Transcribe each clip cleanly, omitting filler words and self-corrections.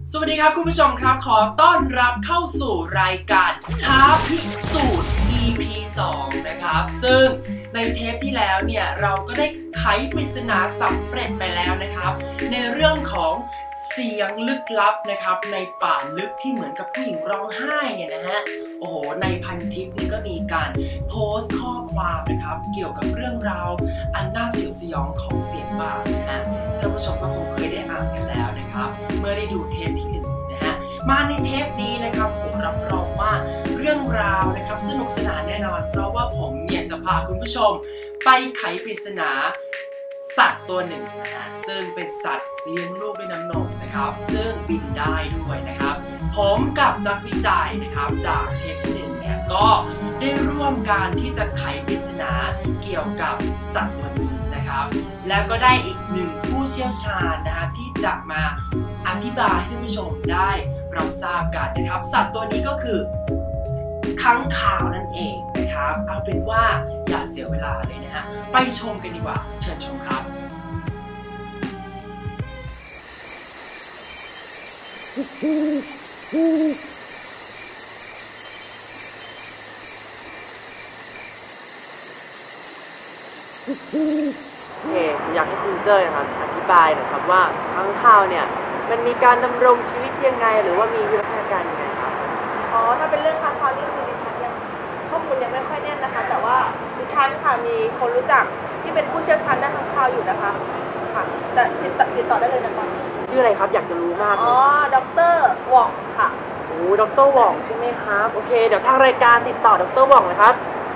สวัสดีครับคุณผู้ชมครับขอต้อนรับเข้าสู่รายการท้าพิสูจน์ EP 2 นะครับซึ่งในเทปที่แล้วเนี่ยเราก็ได้ไขปริศนาสำเร็จไปแล้วนะครับในเรื่องของเสียงลึกลับนะครับในป่าลึกที่เหมือนกับผู้หญิงร้องไห้เนี่ยนะฮะโอ้โหในพันทิปนี่ก็มีการโพสต์ข้อความนะครับเกี่ยวกับเรื่องราวอันน่าสยองของเสียงป่านะฮะท่านผู้ชมก็คงเคยได้อ่านกันแล้วนะครับเมื่อได้ดูเทปที่1นะฮะมาในเทปนี้นะครับผมรับรองว่าเรื่องราวนะครับสนุกสนานแน่นอนเพราะว่าผมเนี่ยจะพาคุณผู้ชมไปไขปริศนาสัตว์ตัวหนึ่งนะฮะซึ่งเป็นสัตว์เลี้ยงลูกด้วยน้ำนมนะครับซึ่งบินได้ด้วยนะครับผมกับนักวิจัยนะครับจากเทปที่1เนี่ยก็ได้ร่วมกันที่จะไขปริศนาเกี่ยวกับสัตว์ตัวนี้นะครับแล้วก็ได้อีกหนึ่งผู้เชี่ยวชาญนะฮะที่จะมาอธิบายให้ท่านผู้ชมได้รับทราบกันนะครับสัตว์ตัวนี้ก็คือค้างคาวนั่นเองนะครับเอาเป็นว่าอย่าเสียเวลาเลยนะฮะไปชมกันดีกว่าเชิญชมครับอยากให้คุณเจ้ยนะครับอธิบายหน่อยครับว่าค้างคาวเนี่ยมันมีการดำรงชีวิตยังไงหรือว่ามีวิวัฒนาการยังไงครับถ้าเป็นเรื่องค้างคาวนี่คือดิฉันยังข้อมูลยังไม่ค่อยแน่นนะคะแต่ว่าดิฉันค่ะมีคนรู้จักที่เป็นผู้เชี่ยวชาญด้านค้างคาวอยู่นะคะค่ะแต่ติดต่อได้เลยนะคะชื่ออะไรครับอยากจะรู้มากดร.หว่องค่ะดร.หว่องใช่ไหมครับโอเคเดี๋ยวทางรายการติดต่อดร.หว่องนะครับ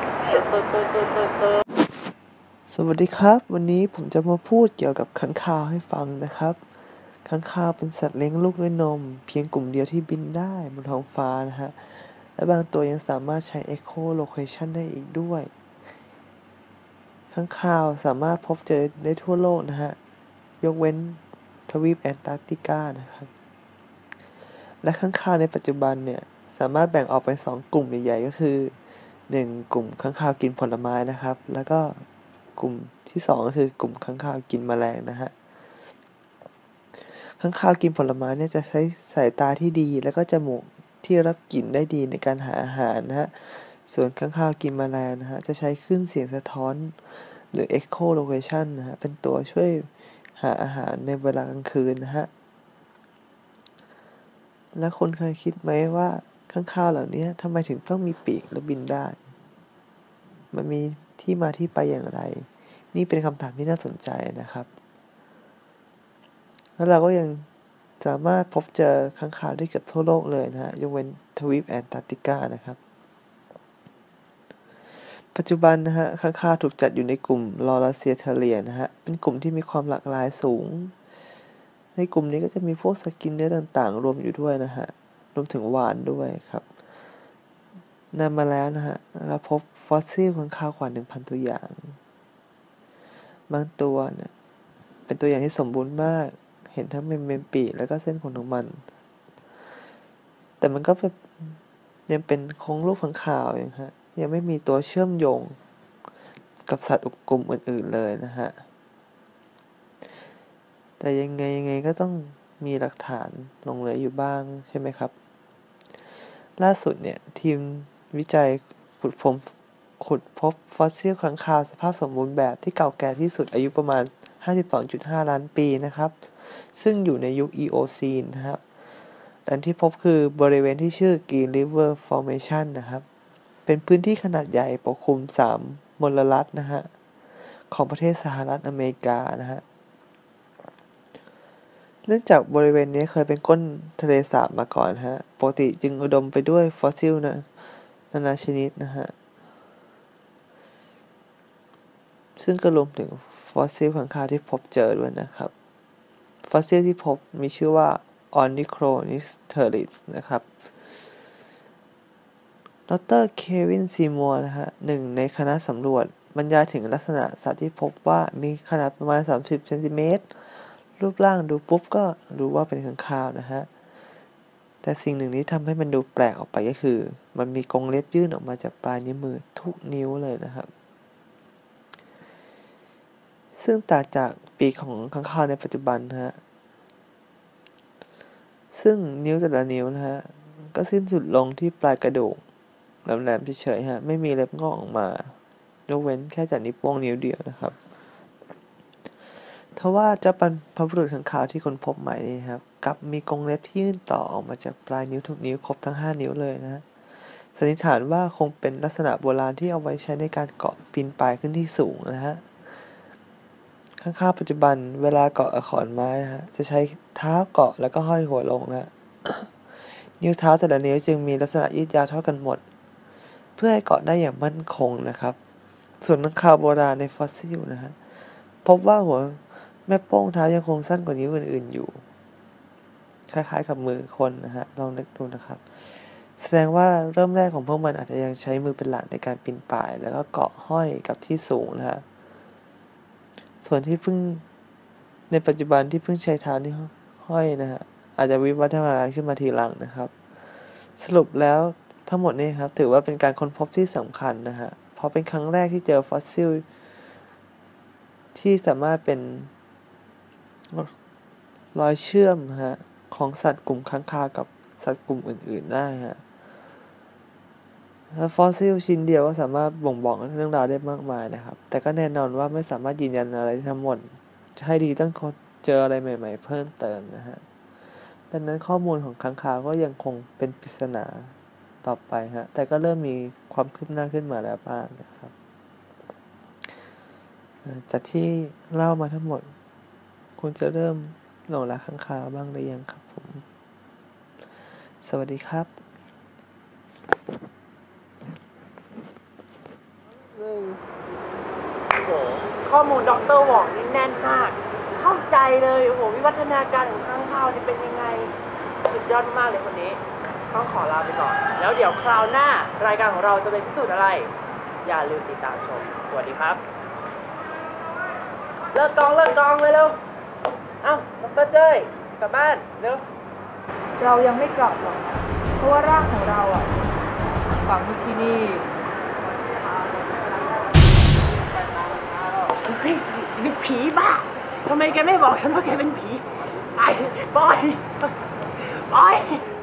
สวัสดีครับวันนี้ผมจะมาพูดเกี่ยวกับค้างคาวให้ฟังนะครับค้างคาวเป็นสัตว์เลี้ยงลูกด้วยนมเพียงกลุ่มเดียวที่บินได้บนท้องฟ้านะฮะและบางตัวยังสามารถใช้ Echolocation ได้อีกด้วยค้างคาวสามารถพบเจอได้ทั่วโลกนะฮะยกเว้นทวีปแอนตาร์กติกานะครับและค้างคาวในปัจจุบันเนี่ยสามารถแบ่งออกเป็น2กลุ่มใหญ่ๆก็คือ1กลุ่มค้างคาวกินผลไม้นะครับแล้วก็กลุ่มที่2ก็คือกลุ่มค้างคาวกินแมลงนะฮะค้างคาวกินผลไม้เนี่ยจะใช้สายตาที่ดีแล้วก็จมูกที่รับกลิ่นได้ดีในการหาอาหารนะฮะส่วนค้างคาวกินแมลงนะฮะจะใช้คลื่นเสียงสะท้อนหรือ echolocation นะฮะเป็นตัวช่วยหาอาหารในเวลากลางคืนนะฮะแล้วคุณเคยคิดไหมว่าค้างคาวเหล่านี้ทำไมถึงต้องมีปีกและบินได้มันมีที่มาที่ไปอย่างไรนี่เป็นคำถามที่น่าสนใจนะครับแล้วเราก็ยังสามารถพบเจอค้างคาวได้เกือบทั่วโลกเลยนะฮะยกเว้นทวีปแอนตาร์กติกานะครับปัจจุบันนะฮะค้างคาวถูกจัดอยู่ในกลุ่มลอราเซียเทเรียนะฮะเป็นกลุ่มที่มีความหลากหลายสูงในกลุ่มนี้ก็จะมีพวกสัตว์กินเนื้อต่างๆรวมอยู่ด้วยนะฮะรวมถึงวาฬด้วยครับนำมาแล้วนะฮะเราพบฟอสซิลค้างคาวกว่า 1,000 ตัวอย่างบางตัวเนี่ยเป็นตัวอย่างที่สมบูรณ์มากเห็นทั้งเมมปีกแล้วก็เส้นขนของมันแต่มันก็ยังเป็นโครงรูปค้างคาวอย่างฮะยังไม่มีตัวเชื่อมโยงกับสัตว์กลุ่มอื่นๆเลยนะฮะแต่ยังไงก็ต้องมีหลักฐานหลงเหลืออยู่บ้างใช่ไหมครับล่าสุดเนี่ยทีมวิจัยขุดพบฟอสซิลค้างคาวสภาพสมบูรณ์แบบที่เก่าแก่ที่สุดอายุประมาณ 52.5 ล้านปีนะครับซึ่งอยู่ในยุค Eocene นะครับอันที่พบคือบริเวณที่ชื่อ Green River Formation นะครับเป็นพื้นที่ขนาดใหญ่ปกคลุม3 มลรัฐนะฮะของประเทศสหรัฐอเมริกานะฮะเนื่องจากบริเวณนี้เคยเป็นก้นทะเลสาบมาก่อนฮะปกติจึงอุดมไปด้วยฟอสซิลนานาชนิดนะฮะซึ่งก็รวมถึงฟอสซิลค้างคาวที่พบเจอด้วยนะครับฟอสซิลที่พบมีชื่อว่า Ornithornis นะครับดร.เควินซีมัวร์นะฮะหนึ่งในคณะสำรวจบรรยายถึงลักษณะสัตว์ที่พบว่ามีขนาดประมาณ30 เซนติเมตรรูปร่างดูปุ๊บก็รู้ว่าเป็นค้างคาวนะฮะแต่สิ่งหนึ่งที่ทำให้มันดูแปลกออกไปก็คือมันมีกรงเล็บยื่นออกมาจากปลายนิ้วมือทุกนิ้วเลยนะครับซึ่งต่างจากปีกของค้างคาวในปัจจุบันนะฮะซึ่งนิ้วแต่ละนิ้วนะฮะก็สิ้นสุดลงที่ปลายกระดูกแหลมๆเฉยๆฮะไม่มีเล็บงอกออกมายกเว้นแค่จากนิ้วโป้งนิ้วเดียวนะครับทว่าเจ้าบรรพบุรุษข้างคาวที่ค้นพบใหม่นี่ครับกลับมีกรงเล็บที่ยื่นต่อออกมาจากปลายนิ้วทุกนิ้วครบทั้ง5นิ้วเลยนะฮะสันนิษฐานว่าคงเป็นลักษณะโบราณที่เอาไว้ใช้ในการเกาะปีนป่ายขึ้นที่สูงนะฮะข้างคาวปัจจุบันเวลาเกาะขอนไม้นะฮะจะใช้เท้าเกาะแล้วก็ห้อยหัวลงนะ นิ้วเท้าแต่ละนิ้วจึงมีลักษณะยืดยาวเท่ากันหมดเพื่อให้เกาะได้อย่างมั่นคงนะครับส่วนข้างคาวโบราณในฟอสซิลนะฮะพบว่าหัวแม่โป้งเท้ายังคงสั้นกว่านิ้วอื่นๆอยู่คล้ายๆกับมือคนนะฮะลองนึกดูนะครับแสดงว่าเริ่มแรกของพวกมันอาจจะยังใช้มือเป็นหลักในการปีนป่ายแล้วก็เกาะห้อยกับที่สูงนะฮะส่วนที่เพิ่งในปัจจุบันที่เพิ่งใช้เท้านี่ห้อยนะฮะอาจจะวิวัฒนาการขึ้นมาทีหลังนะครับสรุปแล้วทั้งหมดนี้ครับถือว่าเป็นการค้นพบที่สำคัญนะฮะเพราะเป็นครั้งแรกที่เจอฟอสซิลที่สามารถเป็นรอยเชื่อมฮะของสัตว์กลุ่มค้างคาวกับสัตว์กลุ่มอื่นๆได้ฮะฟอสซิลชิ้นเดียวก็สามารถบ่งบอกเรื่องราวได้มากมายนะครับแต่ก็แน่นอนว่าไม่สามารถยืนยันอะไรทั้งหมดจะให้ดีต้องเจออะไรใหม่ๆเพิ่มเติมนะฮะดังนั้นข้อมูลของค้างคาวก็ยังคงเป็นปริศนาต่อไปฮะแต่ก็เริ่มมีความคืบหน้าขึ้นมาแล้วบ้างนะครับจากที่เล่ามาทั้งหมดคุณจะเริ่มหลงรักค้างคาวบ้างหรือยังครับผมสวัสดีครับโอ้โหข้อมูลดร.หว่องนี่แน่นมากเข้าใจเลยโอ้โหวิวัฒนาการของข้างคาวนี่เป็นยังไงสุดยอดมากเลยคนนี้ต้องขอลาไปก่อนแล้วเดี๋ยวคราวหน้ารายการของเราจะเป็นพิสูจน์อะไรอย่าลืมติดตามชมสวัสดีครับเลิกกองเลยเร็วเอ้าดร.เจ้ยกลับบ้านเร็วเรายังไม่กลับหรอกเพราะว่าร่างของเราฝังอยู่ที่นี่เฮ้ยนี่ผีบ้าทำไมแกไม่บอกฉันว่าแกเป็นผีไปปล่อย